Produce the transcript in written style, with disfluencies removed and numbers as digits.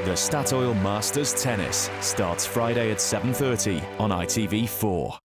The Statoil Masters Tennis starts Friday at 7:30 on ITV4.